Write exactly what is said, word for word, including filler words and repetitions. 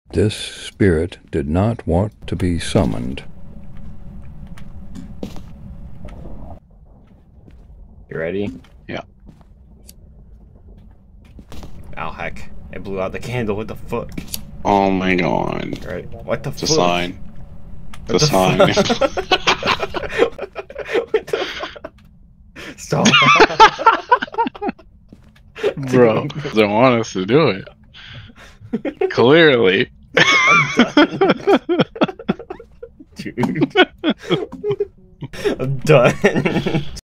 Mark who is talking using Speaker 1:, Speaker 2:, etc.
Speaker 1: This spirit did not want to be summoned.
Speaker 2: You ready?
Speaker 3: Yeah.
Speaker 2: Oh heck. It blew out the candle. What the fuck?
Speaker 3: Oh my god.
Speaker 2: Right. What the
Speaker 3: The
Speaker 2: fuck?
Speaker 3: sign. The,
Speaker 2: the
Speaker 3: sign.
Speaker 2: What the fuck? Stop.
Speaker 3: Bro, they want us to do it. Clearly.
Speaker 2: Dude. I'm done.